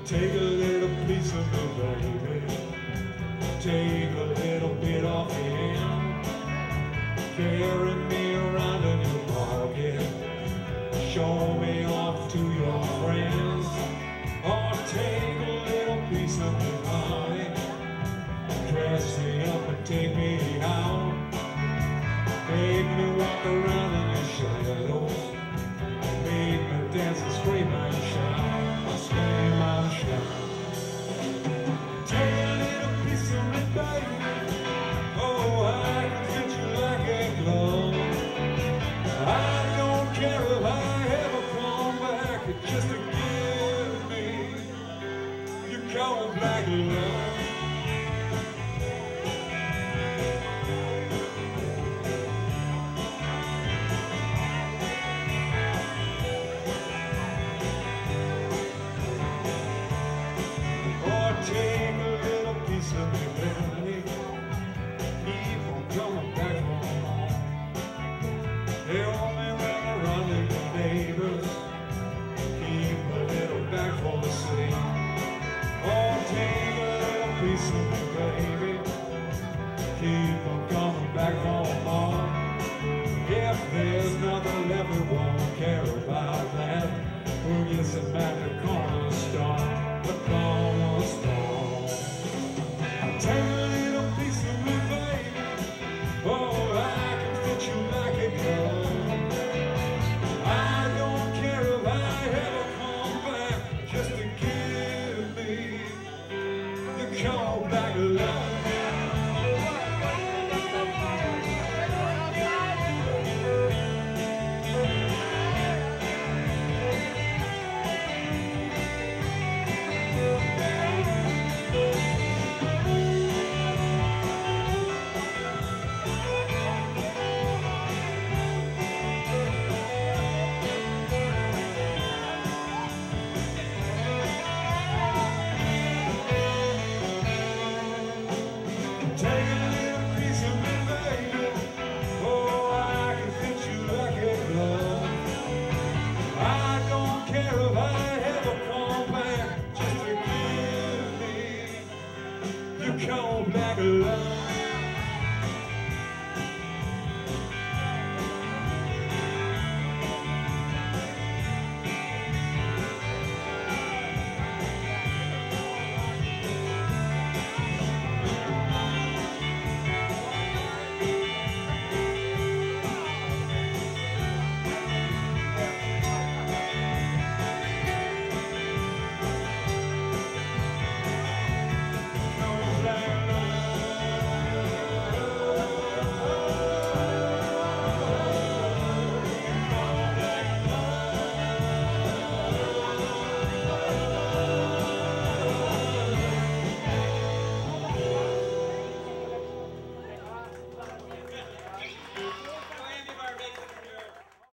Take a little piece of me, baby. Take a little bit off the end. Carry me around in your pocket. Show me off to your friends. Or take a little piece of me, honey. Dress me up and take me out. Make me walk around in your shadows. Make me dance and scream and shout. Scream and shout. Take a little piece of me, baby. Oh, I can fit you like a glove. I don't care if I ever come back. Just to give me your cold black love. Take a little piece of me, baby. Keep on coming back home. They only run around in the neighbors. Keep a little back for the city. Oh, take a little piece of me, baby. Keep on coming back home. If there's nothing left, we won't care about that. We'll get some back to corner.